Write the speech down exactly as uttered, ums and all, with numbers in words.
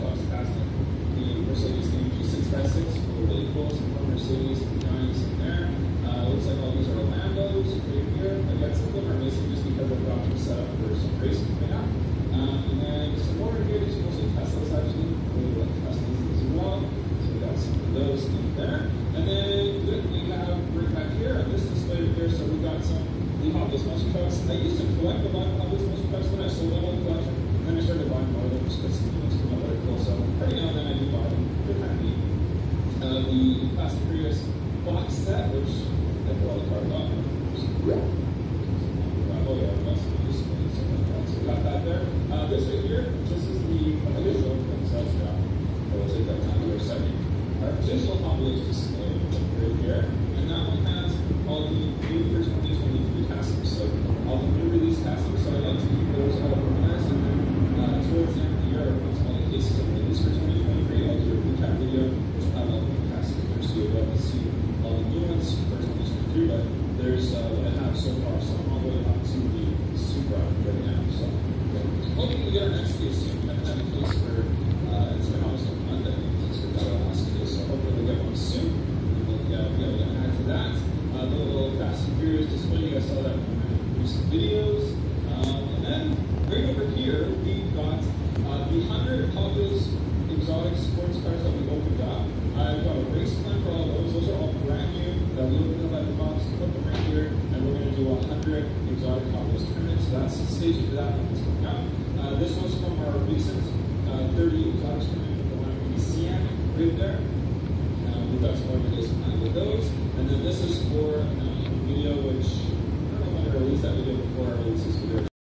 Xbox casting. The Mercedes A M G six by six, really cool, some more Mercedes guys in there. Uh, looks like all these are Lambos right here. Again, some of them are missing just because I've got them set up for some racing coming up. Um, and then some more here, these are mostly Teslas actually. Really like Teslas as well. So we got some of those in there. And then we have right back here on this display right here. So we got some Lee Hot Wheels muscle trucks. I used to collect a lot of Hot Wheels muscle trucks when I sold my whole collection. And then I started buying more of them just because some of them were really cool. So every now and then I do buy them. They're kind of neat. Uh, the Fast and Furious box set, which I have a lot of cars on. Yeah. Oh yeah, we got some displays and stuff like that. So we got that there. Uh, this right here, this is the official themselves now. I will take that time for a second. Our official Hot Wheels display right here. And that one has all the new for twenty twenty-three castings. So all the new release castings. So I like to keep those all organized. And then uh, towards the end of the year, once all the cases are released for twenty twenty-three, I'll do a recap video, which will have all the castings there. So you'll be able to see all the new ones for twenty twenty-three. But there's uh, what I have so far. So I'm all the way up to the Supra right now. So hoping we get our next case soon. I haven't had a case for uh, it's been almost a month. I think since we got our last case. So hopefully we'll get one soon. We'll uh, be able to add to that. Uh, the little Fast and Furious display, you guys saw that in my recent videos. Um, and then right over here, we've got uh, the one hundred Hot Wheels exotic sports cars that we opened up. I've got a race plan for all those. Those are all brand new that we opened up at the box. Put them right here, and we're going to do one hundred exotic Hot Wheels tournaments. So that's the stage for that one that's coming up. Uh, this one's from our recent uh, thirty exotics tournament, the one at C M right there. Uh, we've got some more videos planned with those. And then this is for uh, a video which, I don't know when I released that video before I released this video.